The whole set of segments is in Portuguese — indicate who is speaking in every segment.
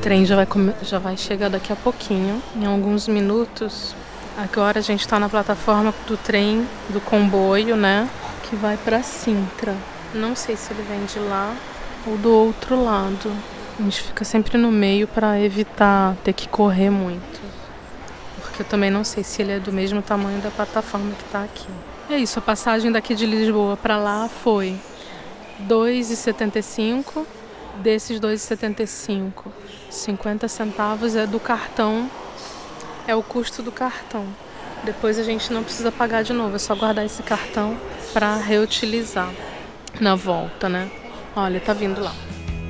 Speaker 1: trem já vai chegar daqui a pouquinho, em alguns minutos. Agora a gente está na plataforma do trem, do comboio, né? Que vai para Sintra. Não sei se ele vem de lá ou do outro lado. A gente fica sempre no meio para evitar ter que correr muito. Porque eu também não sei se ele é do mesmo tamanho da plataforma que está aqui. É isso, a passagem daqui de Lisboa para lá foi R$ 2,75. Desses R$ 2,75, 50 centavos é do cartão, é o custo do cartão. Depois a gente não precisa pagar de novo, é só guardar esse cartão para reutilizar na volta, né? Olha, tá vindo lá.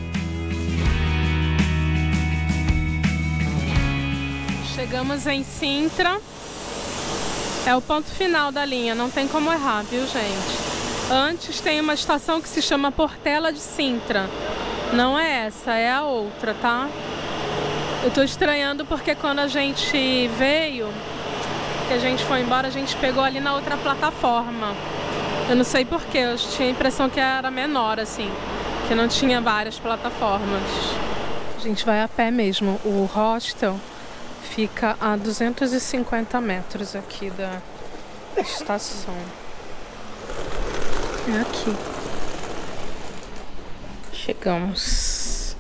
Speaker 1: Chegamos em Sintra. É o ponto final da linha, não tem como errar, viu, gente? Antes tem uma estação que se chama Portela de Sintra. Não é essa, é a outra, tá? Eu tô estranhando porque quando a gente veio, que a gente foi embora, a gente pegou ali na outra plataforma. Eu não sei porquê, eu tinha a impressão que era menor, assim, que não tinha várias plataformas. A gente vai a pé mesmo. O hostel fica a 250 metros aqui da estação. É aqui. Chegamos.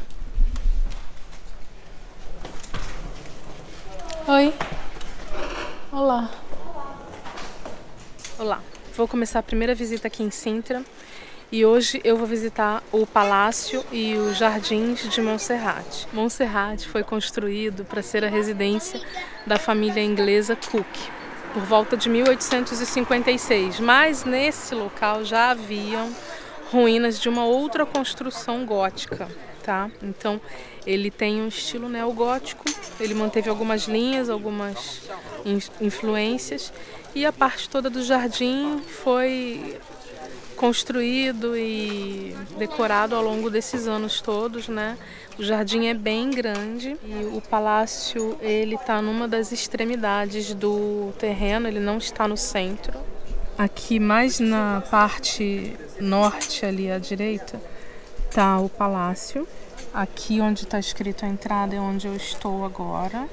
Speaker 1: Oi. Olá. Olá. Vou começar a primeira visita aqui em Sintra. E hoje eu vou visitar o Palácio e os Jardins de Monserrate. Monserrate foi construído para ser a residência da família inglesa Cook, por volta de 1856. Mas nesse local já haviam ruínas de uma outra construção gótica, tá? Então ele tem um estilo neogótico, ele manteve algumas linhas, algumas influências, e a parte toda do jardim foi construído e decorado ao longo desses anos todos, né? O jardim é bem grande e o palácio ele está numa das extremidades do terreno, ele não está no centro. Aqui mais na parte norte ali à direita tá o palácio. Aqui onde está escrito a entrada é onde eu estou agora.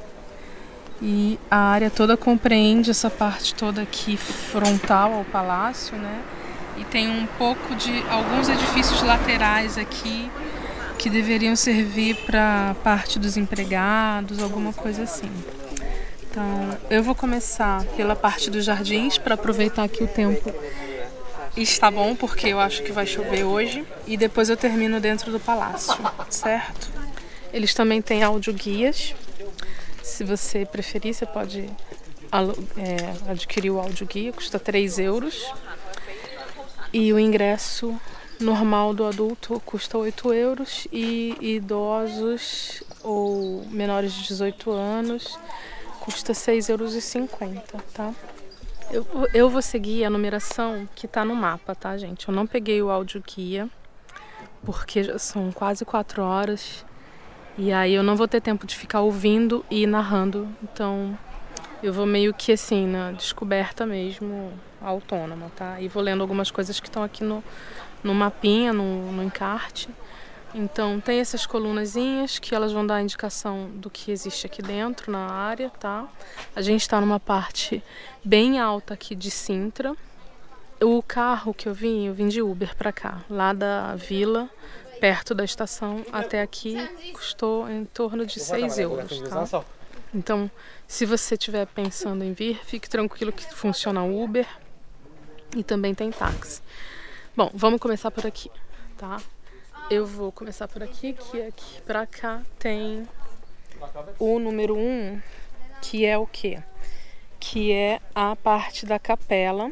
Speaker 1: E a área toda compreende essa parte toda aqui frontal ao palácio, né? E tem um pouco de alguns edifícios laterais aqui que deveriam servir para parte dos empregados, alguma coisa assim. Então, eu vou começar pela parte dos jardins para aproveitar que o tempo está bom, porque eu acho que vai chover hoje. E depois eu termino dentro do palácio, certo? Eles também têm audioguias. Se você preferir, você pode adquirir o audioguia, custa 3 euros. E o ingresso normal do adulto custa 8 euros e idosos ou menores de 18 anos custa 6,50 euros, tá? Eu vou seguir a numeração que tá no mapa, tá, gente? Eu não peguei o audioguia porque já são quase 4 horas e aí eu não vou ter tempo de ficar ouvindo e narrando, então eu vou meio que assim, na descoberta mesmo, autônoma, tá? E vou lendo algumas coisas que estão aqui no mapinha, no encarte. Então tem essas colunazinhas que elas vão dar a indicação do que existe aqui dentro na área, tá? A gente está numa parte bem alta aqui de Sintra. O carro que eu vim de Uber pra cá, lá da vila, perto da estação até aqui, custou em torno de 6 euros, tá? Então, se você estiver pensando em vir, fique tranquilo que funciona o Uber e também tem táxi. Bom, vamos começar por aqui, tá? Eu vou começar por aqui, que aqui pra cá tem o número 1, que é o quê? Que é a parte da capela,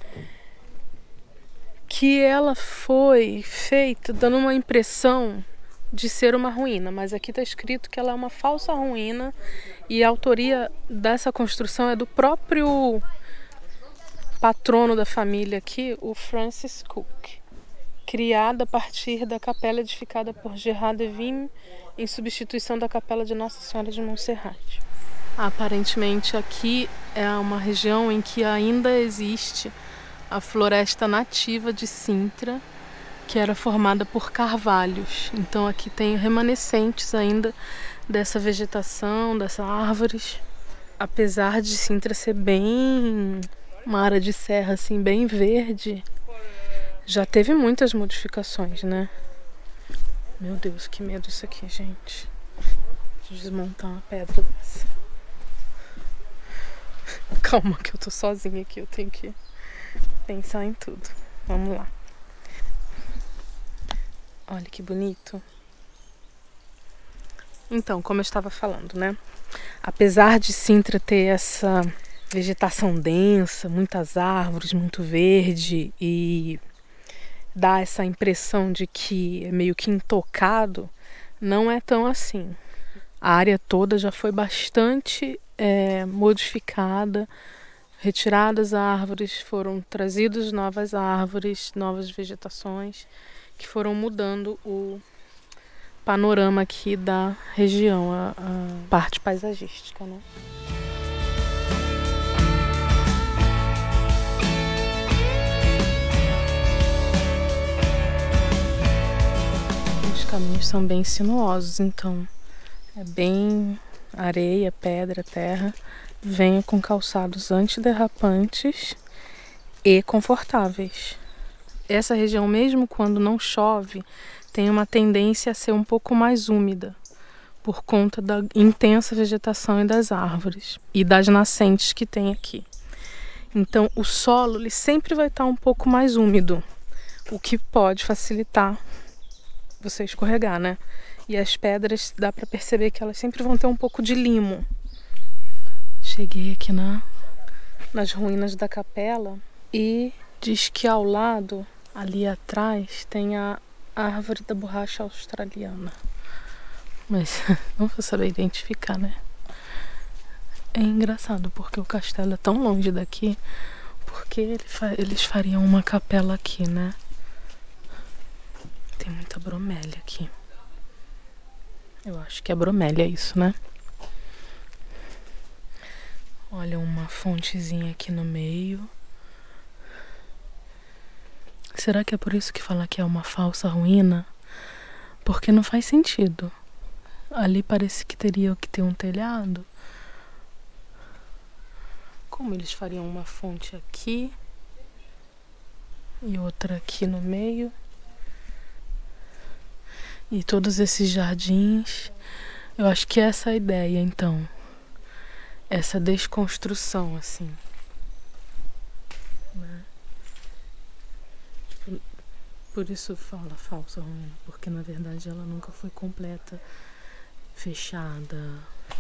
Speaker 1: que ela foi feita dando uma impressão de ser uma ruína, mas aqui está escrito que ela é uma falsa ruína e a autoria dessa construção é do próprio patrono da família aqui, o Francis Cook, criada a partir da capela edificada por Gerard de Vigne em substituição da capela de Nossa Senhora de Monserrate. Aparentemente aqui é uma região em que ainda existe a floresta nativa de Sintra, que era formada por carvalhos. Então aqui tem remanescentes ainda dessa vegetação, dessas árvores. Apesar de Sintra ser bem uma área de serra assim, bem verde, já teve muitas modificações, né? Meu Deus, que medo isso aqui, gente. De desmontar uma pedra dessa. Calma que eu tô sozinha aqui, eu tenho que pensar em tudo. Vamos lá. Olha que bonito. Então, como eu estava falando, né? Apesar de Sintra ter essa vegetação densa, muitas árvores, muito verde e dá essa impressão de que é meio que intocado, não é tão assim. A área toda já foi bastante modificada, retiradas árvores, foram trazidas novas árvores, novas vegetações que foram mudando o panorama aqui da região, a parte paisagística, né? Os caminhos são bem sinuosos, então é bem areia, pedra, terra. Venha com calçados antiderrapantes e confortáveis. Essa região, mesmo quando não chove, tem uma tendência a ser um pouco mais úmida, por conta da intensa vegetação e das árvores e das nascentes que tem aqui. Então o solo ele sempre vai estar um pouco mais úmido, o que pode facilitar você escorregar, né? E as pedras, dá para perceber que elas sempre vão ter um pouco de limo. Cheguei aqui nas ruínas da capela e diz que ao lado, ali atrás, tem a árvore da borracha australiana. Mas não vou saber identificar, né? É engraçado porque o castelo é tão longe daqui, porque eles fariam uma capela aqui, né? Tem muita bromélia aqui. Eu acho que é bromélia isso, né? Olha, uma fontezinha aqui no meio. Será que é por isso que fala que é uma falsa ruína? Porque não faz sentido. Ali parece que teria que ter um telhado. Como eles fariam uma fonte aqui e outra aqui no meio? E todos esses jardins. Eu acho que essa é a ideia, então. Essa desconstrução, assim. Né? Por isso fala falsa ruína, porque na verdade ela nunca foi completa, fechada.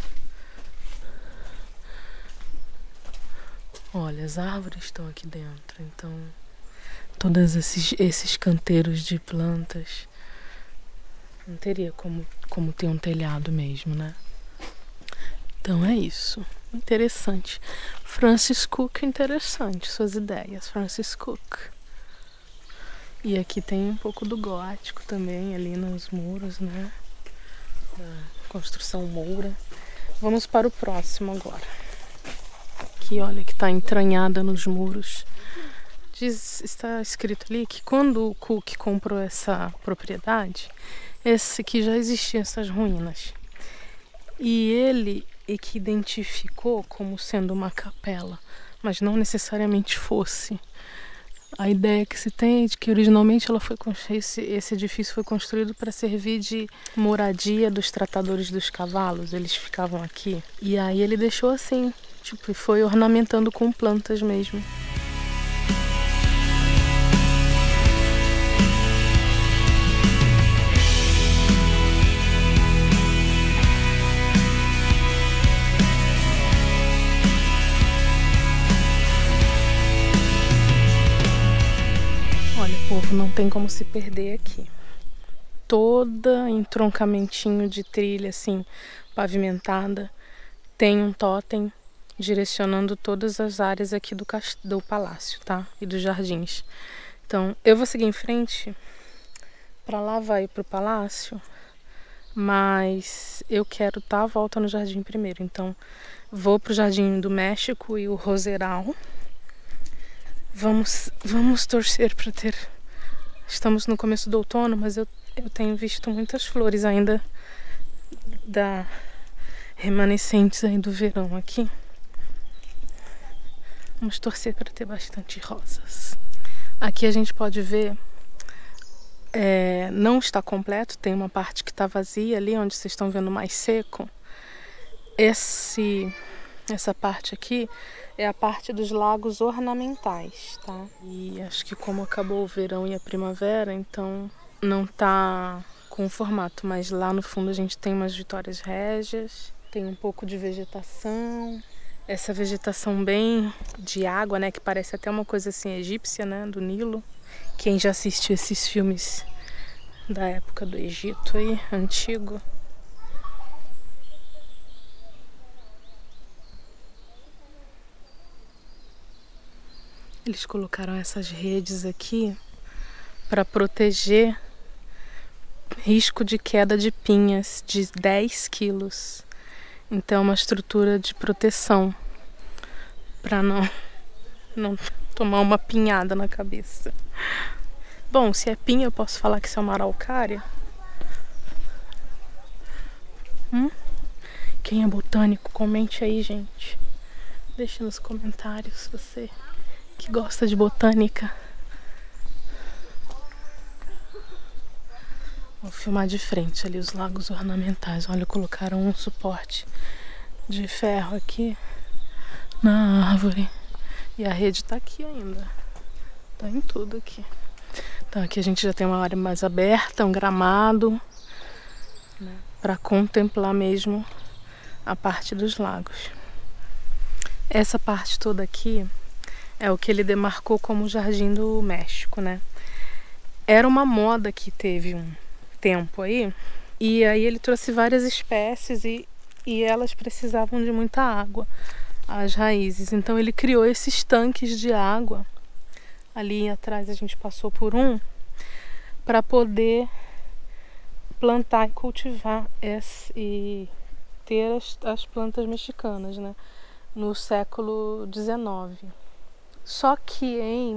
Speaker 1: Olha, as árvores estão aqui dentro, então todos esses canteiros de plantas não teria como ter um telhado mesmo, né? Então é isso. Interessante. Francis Cook, interessante suas ideias, Francis Cook. E aqui tem um pouco do gótico também, ali nos muros, né? Da construção moura. Vamos para o próximo agora. Aqui, olha, que está entranhada nos muros. Está escrito ali que quando o Cook comprou essa propriedade, esse aqui já existiam essas ruínas. E ele é que identificou como sendo uma capela, mas não necessariamente fosse. A ideia que se tem é de que originalmente esse edifício foi construído para servir de moradia dos tratadores dos cavalos. Eles ficavam aqui. E aí ele deixou assim, tipo, e foi ornamentando com plantas mesmo. Povo, não tem como se perder aqui. Toda entroncamentinho de trilha assim, pavimentada, tem um tótem direcionando todas as áreas aqui do palácio, tá? E dos jardins. Então, eu vou seguir em frente. Pra lá vai pro palácio, mas eu quero dar a volta no jardim primeiro. Então, vou pro Jardim do México e o Rosedal. Vamos torcer para ter Estamos no começo do outono, mas eu tenho visto muitas flores ainda remanescentes aí do verão aqui. Vamos torcer para ter bastante rosas. Aqui a gente pode ver, não está completo, tem uma parte que está vazia ali, onde vocês estão vendo mais seco. Essa parte aqui é a parte dos lagos ornamentais, tá? E acho que como acabou o verão e a primavera, então não tá com o formato, mas lá no fundo a gente tem umas Vitórias Régias, tem um pouco de vegetação, essa vegetação bem de água, né, que parece até uma coisa assim egípcia, né, do Nilo. Quem já assistiu esses filmes da época do Egito aí, antigo. Eles colocaram essas redes aqui para proteger risco de queda de pinhas de 10 quilos. Então é uma estrutura de proteção para não tomar uma pinhada na cabeça. Bom, se é pinha, eu posso falar que isso é uma araucária? Quem é botânico, comente aí, gente. Deixa nos comentários você que gosta de botânica. Vou filmar de frente ali os lagos ornamentais. Olha, colocaram um suporte de ferro aqui na árvore. E a rede tá aqui ainda. Tá em tudo aqui. Então aqui a gente já tem uma área mais aberta, um gramado, né, para contemplar mesmo a parte dos lagos. Essa parte toda aqui é o que ele demarcou como o Jardim do México, né? Era uma moda que teve um tempo aí, e aí ele trouxe várias espécies e elas precisavam de muita água, as raízes. Então ele criou esses tanques de água. Ali atrás a gente passou por um, para poder plantar e cultivar e ter as plantas mexicanas, né? No século XIX. Só que em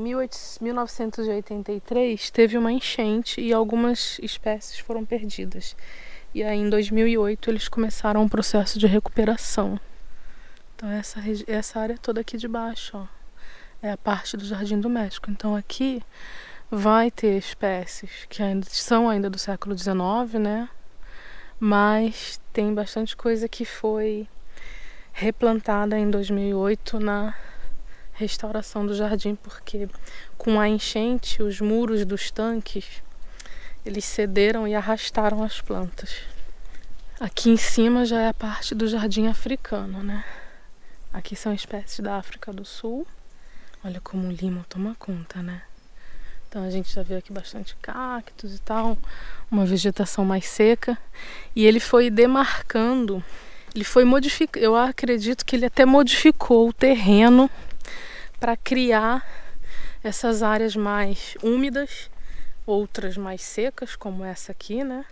Speaker 1: 1983 teve uma enchente e algumas espécies foram perdidas. E aí em 2008 eles começaram um processo de recuperação. Então essa área toda aqui de baixo, ó, é a parte do Jardim do México. Então aqui vai ter espécies que são ainda do século XIX, né? Mas tem bastante coisa que foi replantada em 2008 na restauração do jardim, porque com a enchente os muros dos tanques eles cederam e arrastaram as plantas. Aqui em cima já é a parte do jardim africano, né? Aqui são espécies da África do Sul. Olha como o limo toma conta, né? Então a gente já vê aqui bastante cactos e tal, uma vegetação mais seca. E ele foi demarcando, ele foi modificando, eu acredito que ele até modificou o terreno para criar essas áreas mais úmidas, outras mais secas, como essa aqui, né?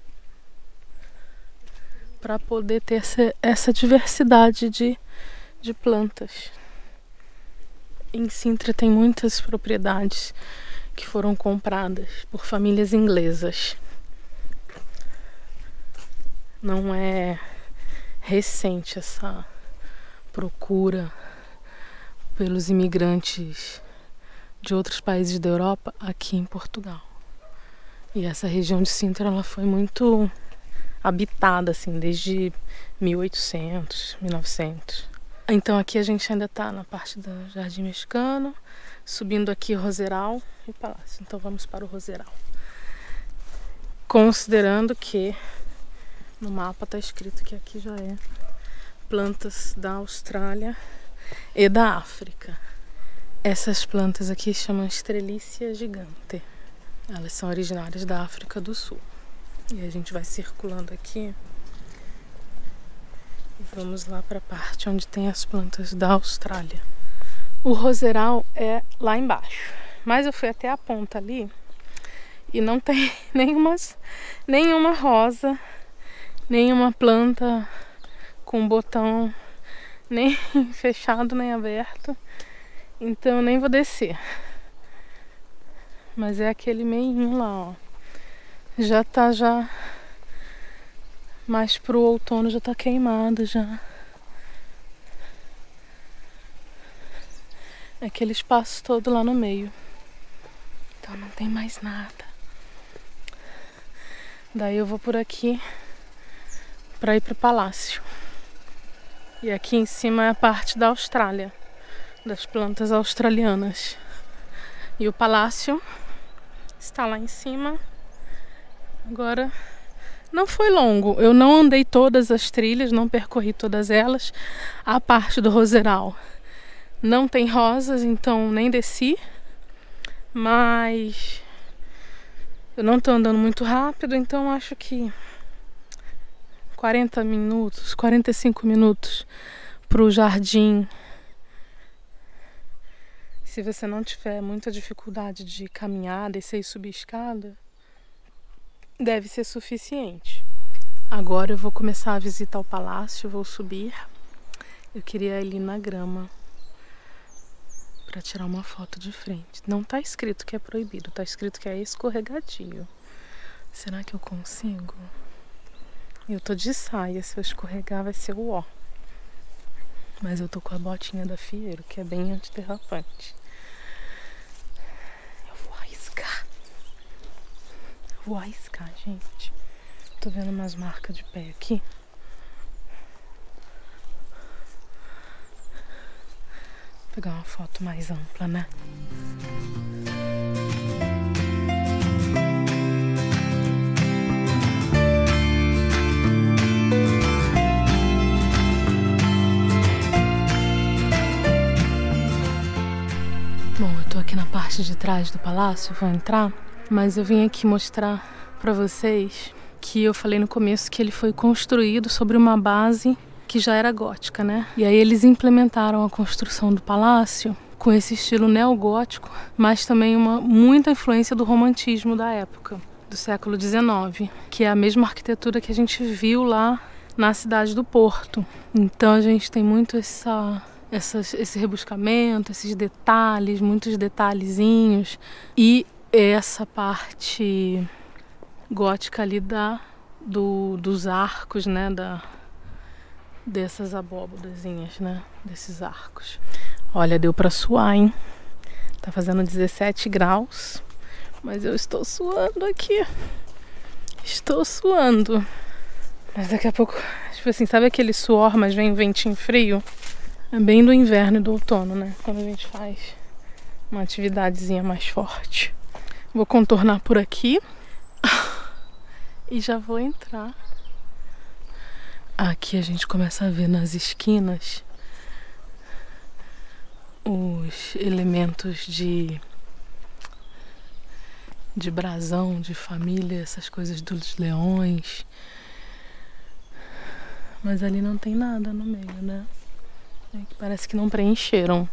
Speaker 1: Para poder ter essa diversidade de plantas. Em Sintra tem muitas propriedades que foram compradas por famílias inglesas. Não é recente essa procura pelos imigrantes de outros países da Europa aqui em Portugal. E essa região de Sintra ela foi muito habitada assim desde 1800, 1900. Então aqui a gente ainda está na parte do Jardim Mexicano, subindo aqui Roseral e Palácio. Então vamos para o Roseral. Considerando que no mapa está escrito que aqui já é plantas da Austrália e da África. Essas plantas aqui chamam Strelitzia gigante. Elas são originárias da África do Sul. E a gente vai circulando aqui e vamos lá para a parte onde tem as plantas da Austrália. O Roseral é lá embaixo, mas eu fui até a ponta ali e não tem nenhuma rosa, nenhuma planta com botão nem fechado nem aberto, então eu nem vou descer. Mas é aquele meinho lá, ó. Já tá mais pro outono, já tá queimado já. Aquele espaço todo lá no meio. Então não tem mais nada. Daí eu vou por aqui para ir pro palácio. E aqui em cima é a parte da Austrália, das plantas australianas. E o palácio está lá em cima. Agora, não foi longo. Eu não andei todas as trilhas, não percorri todas elas. A parte do Roseral não tem rosas, então nem desci. Mas eu não tô andando muito rápido, então acho que 40 minutos, 45 minutos pro jardim. Se você não tiver muita dificuldade de caminhar, descer e subir escada, deve ser suficiente. Agora eu vou começar a visitar o palácio, vou subir. Eu queria ir ali na grama para tirar uma foto de frente. Não tá escrito que é proibido, tá escrito que é escorregadio. Será que eu consigo? Eu tô de saia, se eu escorregar vai ser o ó. Mas eu tô com a botinha da Fieiro, que é bem antiderrapante. Eu vou arriscar, gente. Tô vendo umas marcas de pé aqui. Vou pegar uma foto mais ampla, né? Bom, eu tô aqui na parte de trás do palácio, vou entrar, mas eu vim aqui mostrar pra vocês que eu falei no começo que ele foi construído sobre uma base que já era gótica, né? E aí eles implementaram a construção do palácio com esse estilo neogótico, mas também muita influência do romantismo da época, do século XIX, que é a mesma arquitetura que a gente viu lá na cidade do Porto. Então a gente tem muito esse rebuscamento, esses detalhes, muitos detalhezinhos, e essa parte gótica ali dos arcos, né, dessas abóbodazinhas, né, desses arcos. Olha, deu pra suar, hein? Tá fazendo 17 graus, mas eu estou suando aqui. Estou suando. Mas daqui a pouco, tipo assim, sabe aquele suor, mas vem um ventinho frio? É bem do inverno e do outono, né? Quando a gente faz uma atividadezinha mais forte. Vou contornar por aqui e já vou entrar. Aqui a gente começa a ver nas esquinas os elementos de brasão, de família, essas coisas dos leões. Mas ali não tem nada no meio, né? Parece que não preencheram.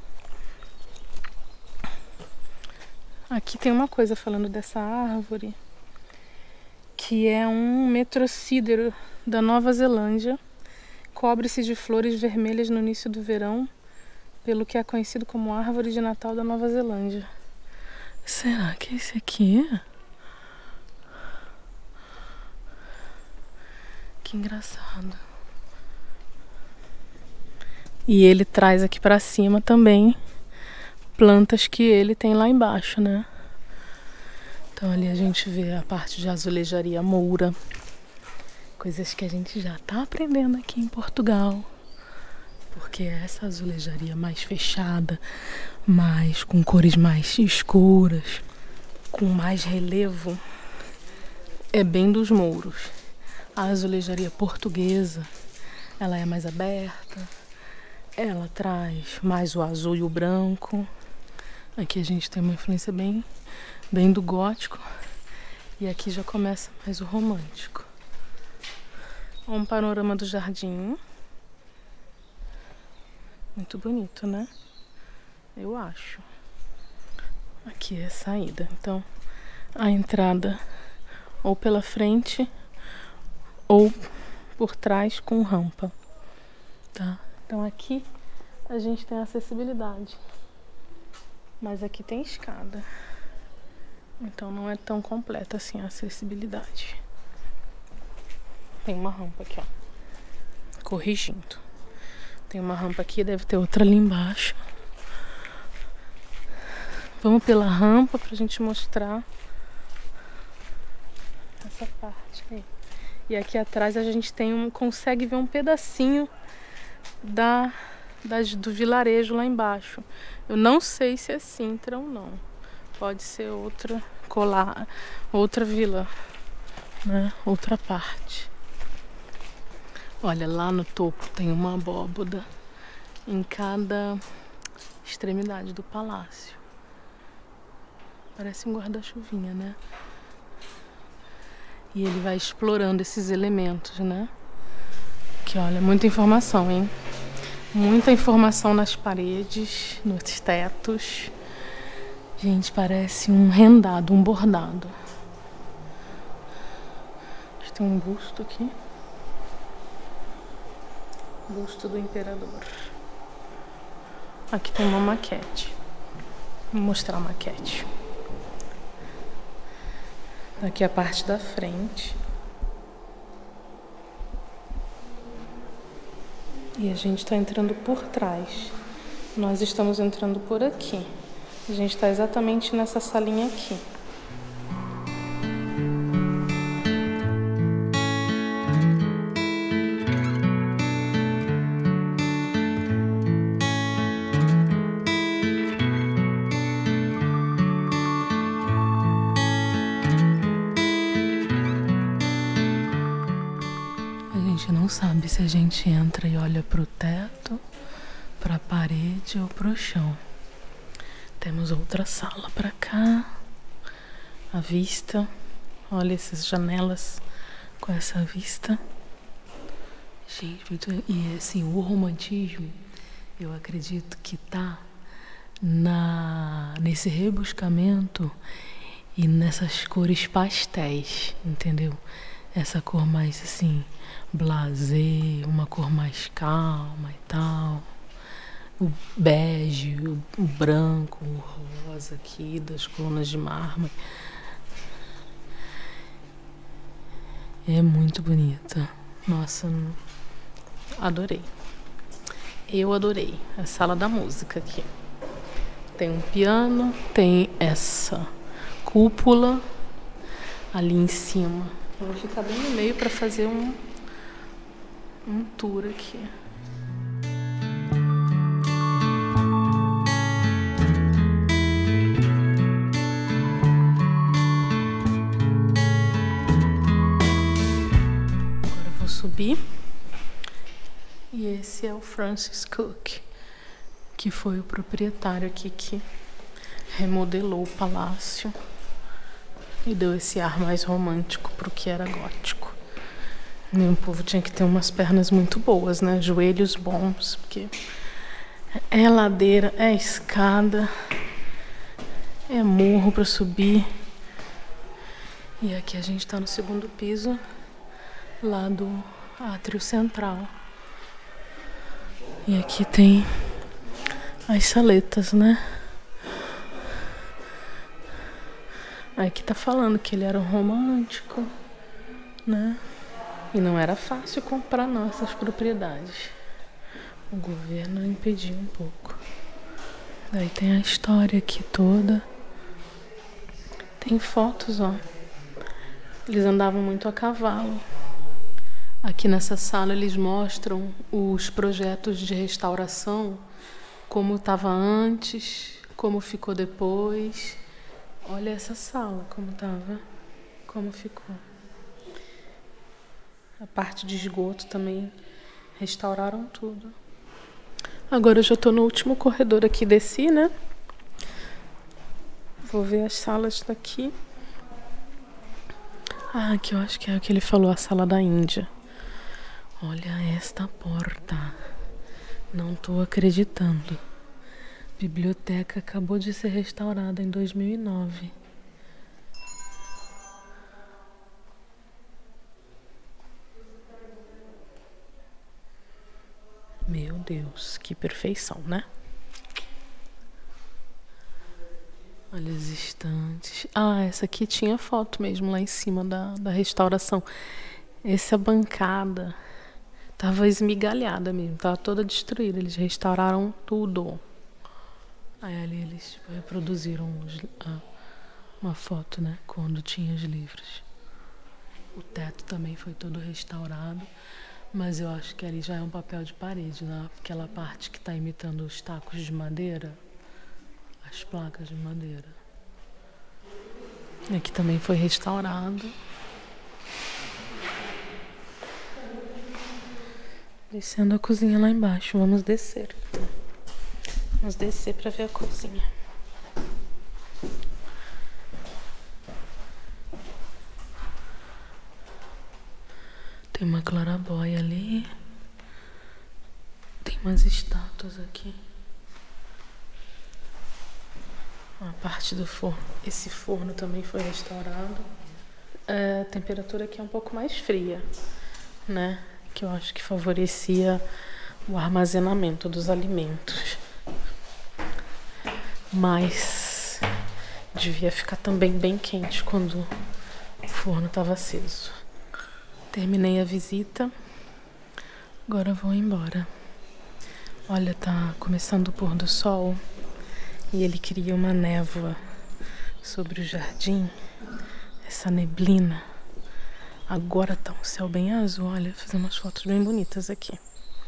Speaker 1: Aqui tem uma coisa falando dessa árvore, que é um metrocídero da Nova Zelândia. Cobre-se de flores vermelhas no início do verão, pelo que é conhecido como Árvore de Natal da Nova Zelândia. Será que é esse aqui? Que engraçado. E ele traz aqui pra cima também plantas que ele tem lá embaixo, né? Então ali a gente vê a parte de azulejaria moura. Coisas que a gente já tá aprendendo aqui em Portugal. Porque essa azulejaria mais fechada, com cores mais escuras, com mais relevo, é bem dos mouros. A azulejaria portuguesa, ela é mais aberta, ela traz mais o azul e o branco. Aqui a gente tem uma influência bem do gótico, e aqui já começa mais o romântico. Um panorama do jardim. Muito bonito, né? Eu acho. Aqui é a saída. Então, a entrada ou pela frente ou por trás com rampa, tá? Então aqui a gente tem acessibilidade. Mas aqui tem escada. Então não é tão completa assim a acessibilidade. Tem uma rampa aqui, ó. Corrigindo. Tem uma rampa aqui, deve ter outra ali embaixo. Vamos pela rampa pra gente mostrar essa parte aí. E aqui atrás a gente consegue ver um pedacinho do vilarejo lá embaixo. Eu não sei se é Sintra ou não. Pode ser outra vila, né? Outra parte. Olha, lá no topo tem uma abóboda em cada extremidade do palácio. Parece um guarda-chuvinha, né? E ele vai explorando esses elementos, né? Que olha, muita informação, hein? Muita informação nas paredes, nos tetos. Gente, parece um rendado, um bordado. Tem um busto aqui. Busto do imperador. Aqui tem uma maquete. Vou mostrar a maquete. Aqui a parte da frente. E a gente está entrando por trás. Nós estamos entrando por aqui. A gente está exatamente nessa salinha aqui. Não sabe se a gente entra e olha pro teto, pra parede ou pro chão. Temos outra sala pra cá. A vista. Olha essas janelas com essa vista. Gente, e assim, o romantismo, eu acredito que tá nesse rebuscamento e nessas cores pastéis, entendeu? Essa cor mais assim, blasé, uma cor mais calma e tal. O bege, o branco, o rosa aqui das colunas de mármore. É muito bonita. Nossa, adorei. Eu adorei. A sala da música aqui. Tem um piano, tem essa cúpula ali em cima. Eu vou ficar bem no meio para fazer um tour aqui. Agora eu vou subir. E esse é o Francis Cook, que foi o proprietário aqui que remodelou o palácio e deu esse ar mais romântico pro que era gótico. E o povo tinha que ter umas pernas muito boas, né? Joelhos bons, porque é ladeira, é escada, é morro para subir. E aqui a gente tá no segundo piso, lá do átrio central. E aqui tem as saletas, né? Aqui tá falando que ele era um romântico, né? E não era fácil comprar nossas propriedades. O governo impediu um pouco. Daí tem a história aqui toda. Tem fotos, ó. Eles andavam muito a cavalo. Aqui nessa sala eles mostram os projetos de restauração, como estava antes, como ficou depois. Olha essa sala, como estava, como ficou. A parte de esgoto também restauraram tudo. Agora eu já estou no último corredor aqui, desci, né? Vou ver as salas daqui. Ah, aqui eu acho que é o que ele falou, a sala da Índia. Olha esta porta. Não estou acreditando. Biblioteca acabou de ser restaurada em 2009. Meu Deus, que perfeição, né? Olha as estantes. Ah, essa aqui tinha foto mesmo lá em cima da restauração. Essa bancada tava esmigalhada mesmo, tava toda destruída. Eles restauraram tudo. Aí ali eles tipo, reproduziram uma foto, né? Quando tinha os livros. O teto também foi todo restaurado. Mas eu acho que ali já é um papel de parede, né? Aquela parte que tá imitando os tacos de madeira. As placas de madeira. Aqui também foi restaurado. Descendo a cozinha lá embaixo. Vamos descer. Vamos descer para ver a cozinha. Tem uma clarabóia ali. Tem umas estátuas aqui. A parte do forno. Esse forno também foi restaurado. A temperatura aqui é um pouco mais fria, né? Que eu acho que favorecia o armazenamento dos alimentos. Mas devia ficar também bem quente quando o forno estava aceso. Terminei a visita. Agora vou embora. Olha, tá começando o pôr do sol. E ele cria uma névoa sobre o jardim. Essa neblina. Agora tá um céu bem azul. Olha, vou fazer umas fotos bem bonitas aqui.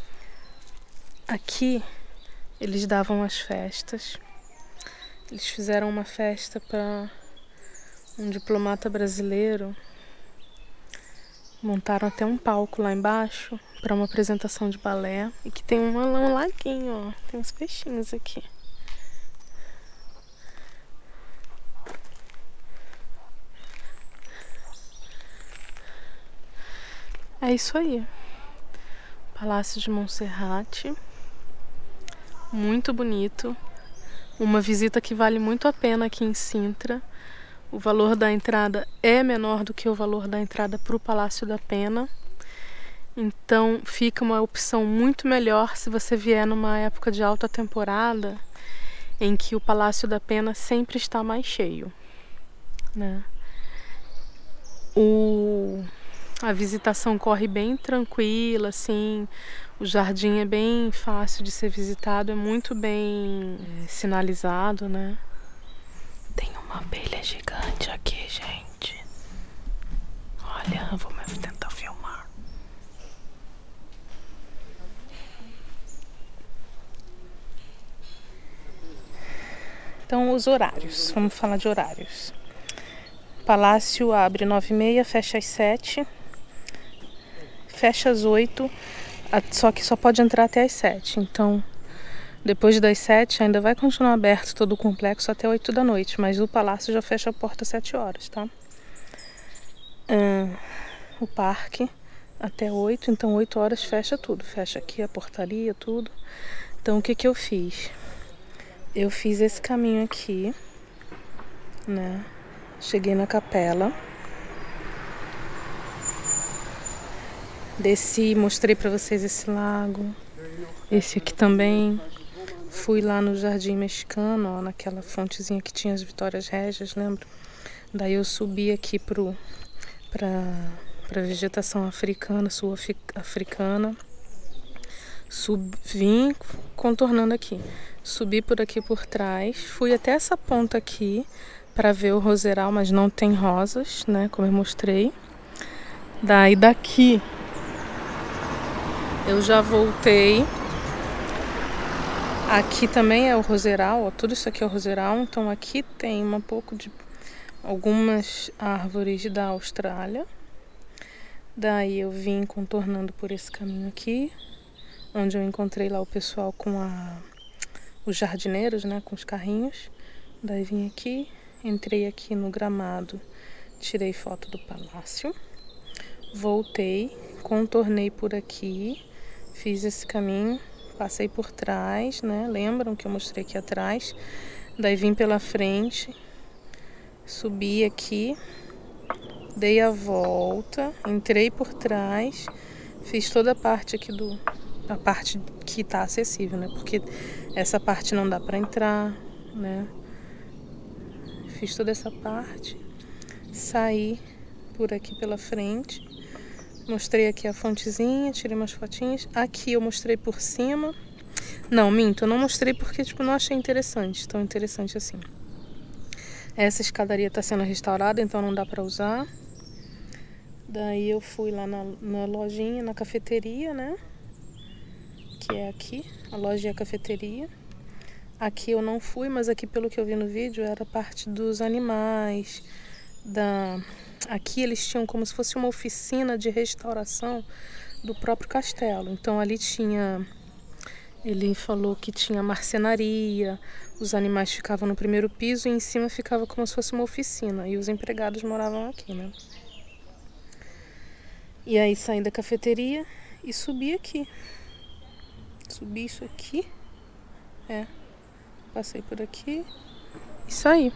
Speaker 1: Aqui eles davam as festas. Eles fizeram uma festa para um diplomata brasileiro. Montaram até um palco lá embaixo para uma apresentação de balé. E que tem um laguinho, ó. Tem uns peixinhos aqui. É isso aí. Palácio de Monserrate. Muito bonito. Uma visita que vale muito a pena aqui em Sintra. O valor da entrada é menor do que o valor da entrada para o Palácio da Pena. Então fica uma opção muito melhor se você vier numa época de alta temporada, em que o Palácio da Pena sempre está mais cheio, né? A visitação corre bem tranquila, assim. O jardim é bem fácil de ser visitado, é muito bem sinalizado, né? Tem uma abelha gigante aqui, gente. Olha, vou tentar filmar. Então, os horários. Vamos falar de horários. O palácio abre 9h30, fecha às 7h. Fecha às 8h, só que só pode entrar até às 7h. Então, depois das 7h ainda vai continuar aberto todo o complexo até 8 da noite, mas o palácio já fecha a porta às 7 horas, tá? O parque até 8, então 8 horas fecha tudo. Fecha aqui a portaria, tudo. Então, o que que eu fiz? Eu fiz esse caminho aqui, né? Cheguei na capela. Desci, mostrei pra vocês esse lago. Esse aqui também. Fui lá no Jardim Mexicano, ó, naquela fontezinha que tinha as Vitórias Régias, lembra? Daí eu subi aqui pra vegetação africana, sul-africana. Vim contornando aqui. Subi por aqui por trás. Fui até essa ponta aqui pra ver o roseral, mas não tem rosas, né? Como eu mostrei. Daí daqui eu já voltei. Aqui também é o roseral, ó, tudo isso aqui é o roseral. Então aqui tem um pouco de algumas árvores da Austrália. Daí eu vim contornando por esse caminho aqui, onde eu encontrei lá o pessoal com os jardineiros, né, com os carrinhos. Daí vim aqui, entrei aqui no gramado, tirei foto do palácio. Voltei, contornei por aqui, fiz esse caminho, passei por trás, né? Lembram que eu mostrei aqui atrás? Daí vim pela frente, subi aqui, dei a volta, entrei por trás, fiz toda a parte aqui a parte que tá acessível, né? Porque essa parte não dá pra entrar, né? fiz toda essa parte, saí por aqui pela frente, mostrei aqui a fontezinha, tirei umas fotinhas. Aqui eu mostrei por cima. Não, minto, eu não mostrei porque tipo, não achei interessante, tão interessante assim. Essa escadaria está sendo restaurada, então não dá para usar. Daí eu fui lá na lojinha, na cafeteria, né? Que é aqui, a loja e a cafeteria. Aqui eu não fui, mas aqui pelo que eu vi no vídeo era parte dos animais. Aqui eles tinham como se fosse uma oficina de restauração do próprio castelo. Então ali tinha... Ele falou que tinha marcenaria, os animais ficavam no primeiro piso e em cima ficava como se fosse uma oficina. E os empregados moravam aqui, né? E aí saí da cafeteria e subi aqui. Subi isso aqui. Passei por aqui e saí.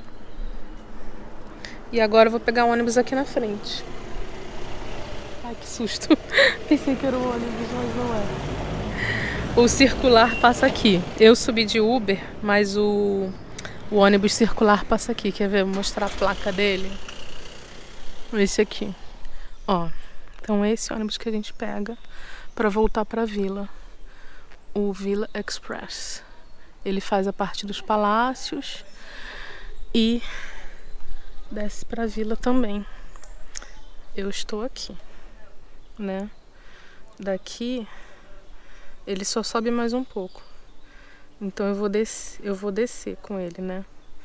Speaker 1: E agora eu vou pegar o ônibus aqui na frente. Ai, que susto. Pensei que era o ônibus, mas não é. O circular passa aqui. Eu subi de Uber, mas o ônibus circular passa aqui. Quer ver? Vou mostrar a placa dele. Esse aqui. Ó. Então esse ônibus que a gente pega para voltar para a vila. O Villa Express. Ele faz a parte dos palácios e desce para a vila também. Eu estou aqui, né? Daqui ele só sobe mais um pouco. Então eu vou descer com ele, né?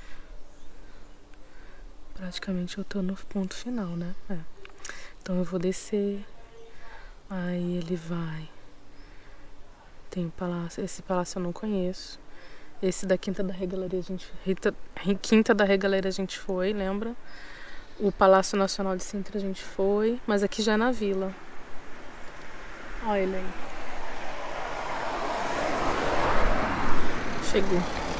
Speaker 1: Praticamente eu tô no ponto final, né? Então eu vou descer. Aí ele vai. Tem palácio. Esse palácio eu não conheço. Esse da Quinta da Regaleira a gente foi, lembra? O Palácio Nacional de Sintra a gente foi, mas aqui já é na vila. Olha ele aí. Chegou.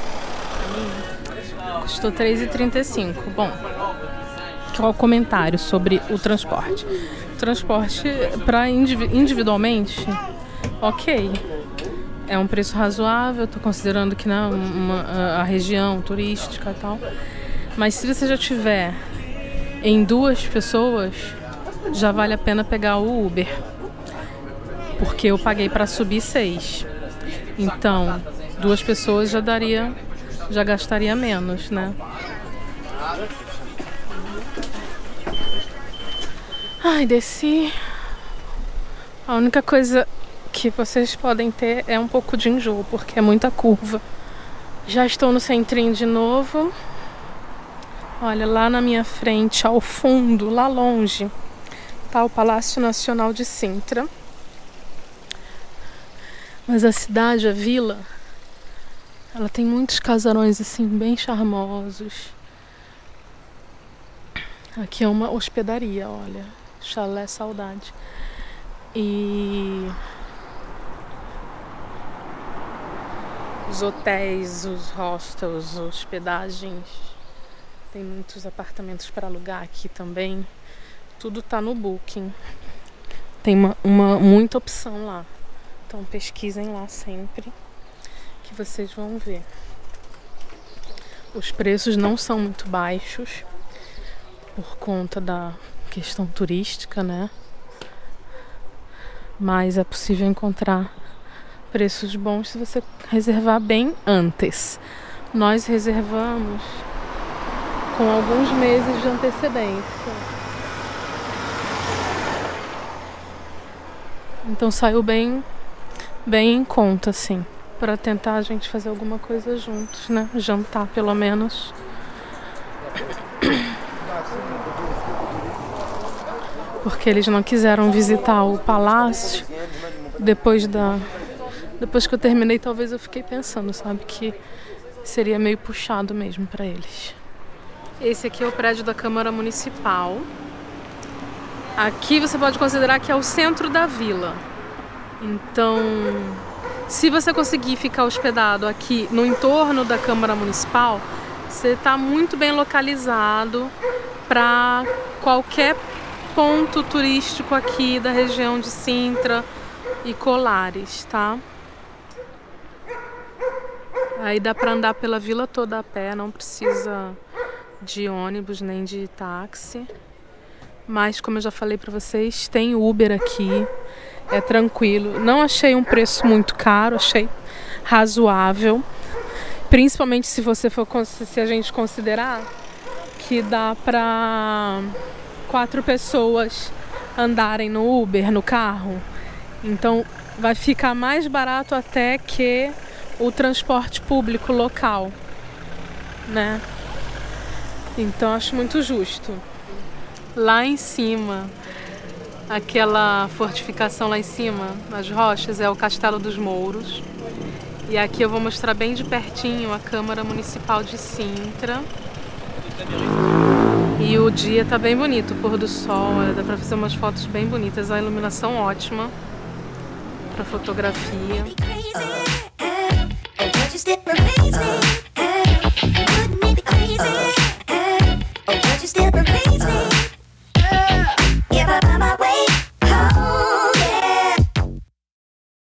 Speaker 1: Custou R$3,35. Bom, qual o comentário sobre o transporte? O transporte para individualmente, ok. É um preço razoável, estou considerando que não a região turística e tal. Mas se você já tiver em 2 pessoas, já vale a pena pegar o Uber. Porque eu paguei para subir 6. Então, 2 pessoas já gastaria menos, né? Ai, desci. A única coisa que vocês podem ter é um pouco de enjoo, porque é muita curva. Já estou no centrinho de novo. Olha, lá na minha frente, ao fundo, lá longe, tá o Palácio Nacional de Sintra. Mas a cidade, a vila, ela tem muitos casarões assim, bem charmosos. Aqui é uma hospedaria, olha. Chalé Saudade. E os hotéis, os hostels, hospedagens, tem muitos apartamentos para alugar aqui também. Tudo tá no Booking. Tem muita opção lá. Então pesquisem lá sempre que vocês vão ver. Os preços não são muito baixos por conta da questão turística, né? Mas é possível encontrar preços bons se você reservar bem antes. Nós reservamos com alguns meses de antecedência. Então saiu bem em conta, assim, para tentar a gente fazer alguma coisa juntos, né? Jantar, pelo menos. Porque eles não quiseram visitar o palácio. Depois que eu terminei, talvez eu fiquei pensando, sabe, que seria meio puxado mesmo para eles. Esse aqui é o prédio da Câmara Municipal. Aqui você pode considerar que é o centro da vila. Então, se você conseguir ficar hospedado aqui no entorno da Câmara Municipal, você está muito bem localizado para qualquer ponto turístico aqui da região de Sintra e Colares, tá? Aí dá para andar pela vila toda a pé, não precisa de ônibus nem de táxi. Mas, como eu já falei pra vocês, tem Uber aqui. É tranquilo. Não achei um preço muito caro, achei razoável. Principalmente se a gente considerar que dá pra 4 pessoas andarem no Uber, no carro. Então vai ficar mais barato até que o transporte público local, né? Então acho muito justo. Lá em cima, aquela fortificação lá em cima, nas rochas, é o Castelo dos Mouros. E aqui eu vou mostrar bem de pertinho a Câmara Municipal de Sintra. E o dia tá bem bonito, o pôr do sol, olha, dá pra fazer umas fotos bem bonitas, a iluminação ótima pra fotografia.